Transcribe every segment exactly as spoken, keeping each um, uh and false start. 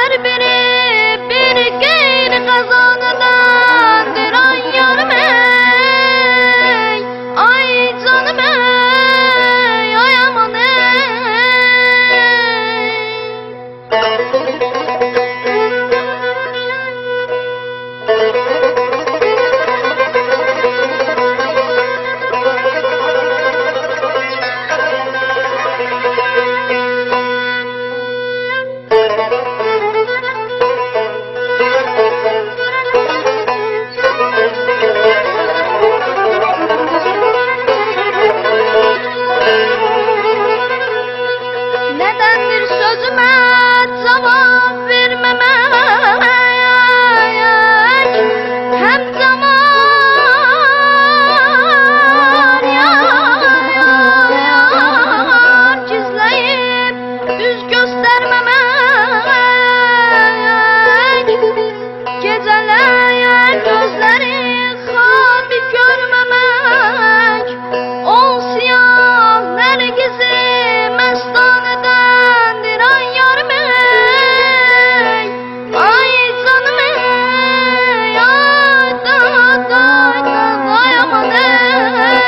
Her biri bir geyri kazanıdandır ay yarım ey, ay canım ey, ay aman ey. Nedendir sözüme cevap vermemek, hem zaman yar yar gizleyip düz göstermemek, geceleyen gözleri habi görmemek, o siyah nergizi mestanedendir ay yarım ey, ay canım ey, ay da da da ay aman ey.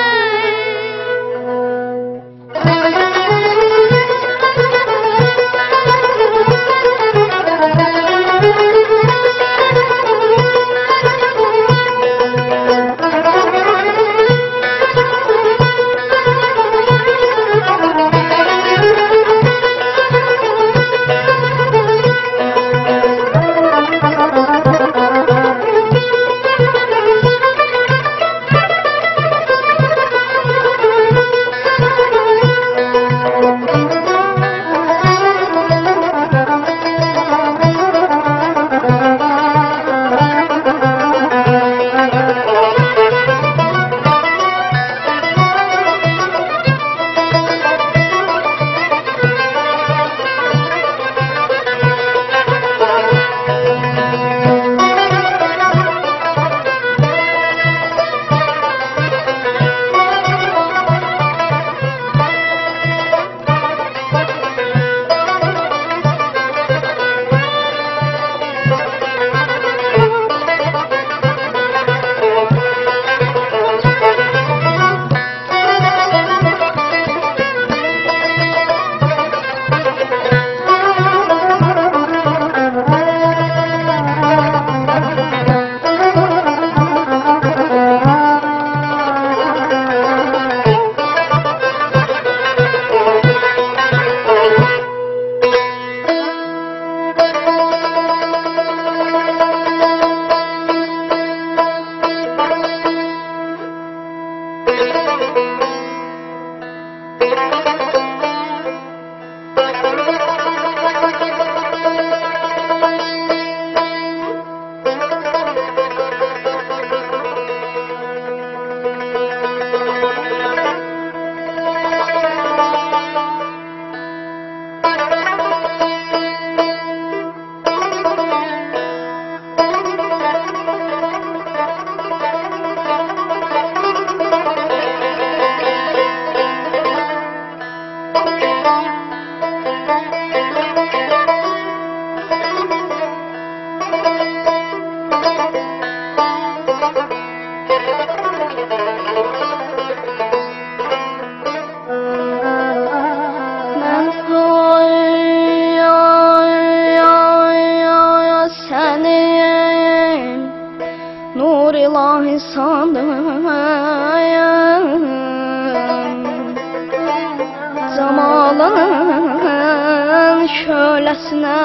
Zamanın şölesine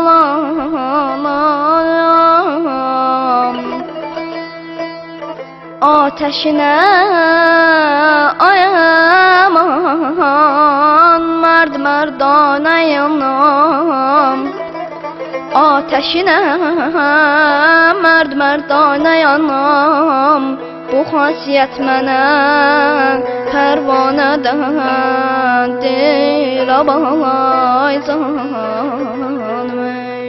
dolanam, ateşine ayaman, merd merdane yanam, ateşine merd merdane yanam. Bu xasiyyət mənə pərvanədəndir, abalay canım ey.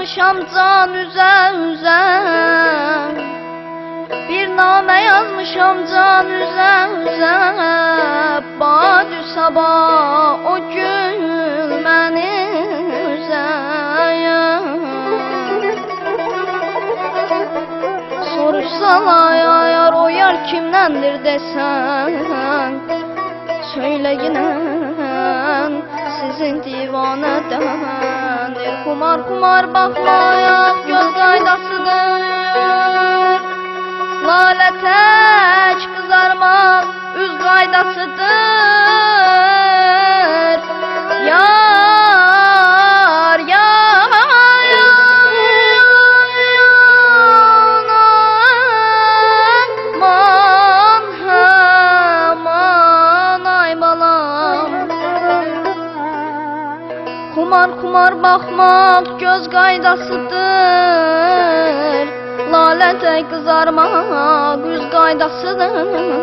yazmışam can üzə üzə, bir namə yazmışam can üzə üzə. Bacı sabah o gül məni üzə. Soruşsalar yar o yar kimdəndir desən, söylə ginən sizin divanədəndir. Kumar kumar baxmayaq göz qaydasıdır, lalə tək qızarmaq üz qaydasıdır. Yar, yar, aman, aman, ay balam. Kumar kumar baxmaq göz qaydasıdır, lalə tək qızarmaq üz qaydasıdır.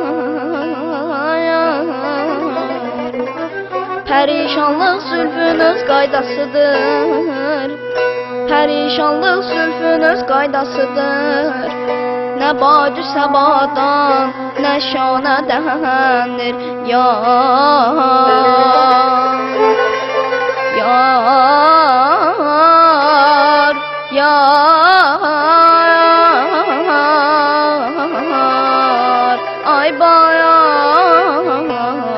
Pərişanlıq zülfün öz qaydasıdır, pərişanlıq zülfün öz qaydasıdır. Nə bacı səbadan, nə şanədəndir. Yar, yar, yar, ay bayan,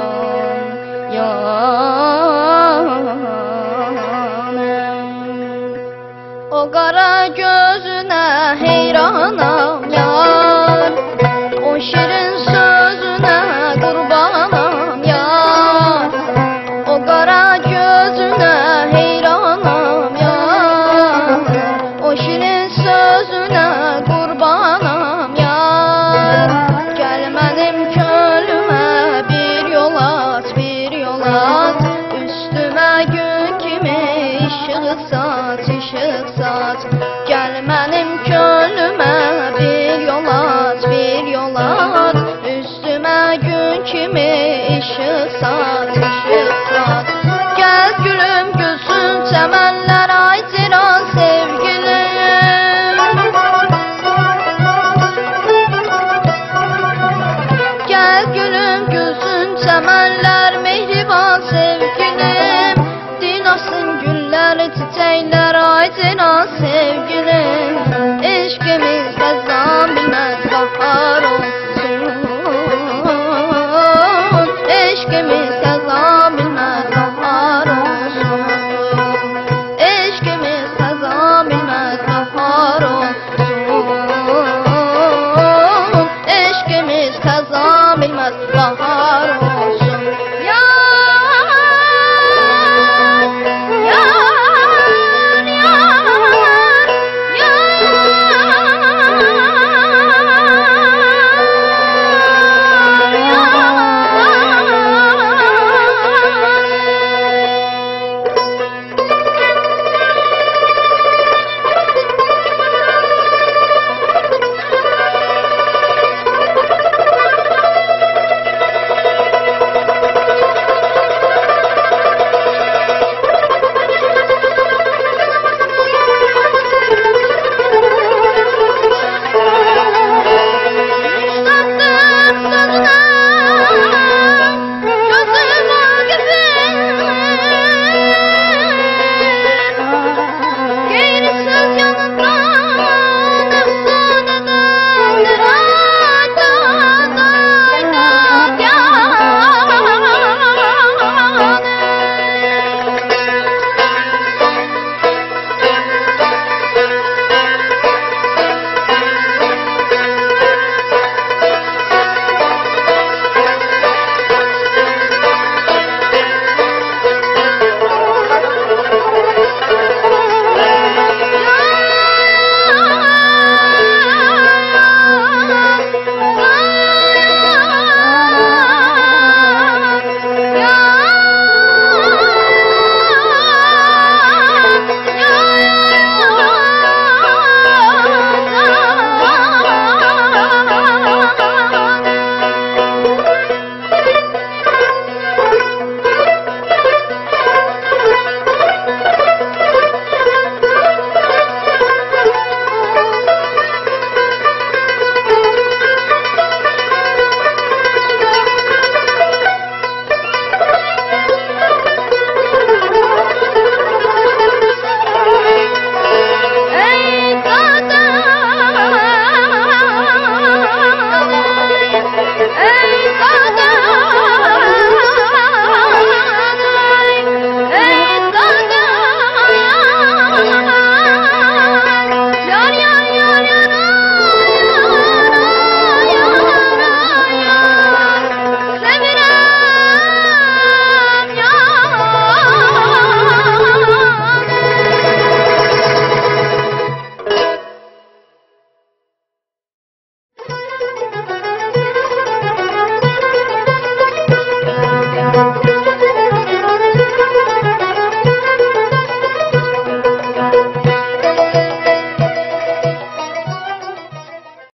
yanım. O qara gözünə heyranam yar, o şirin sözünə qurbanam yar. O qara gözünə heyranam yar, o şirin sözünə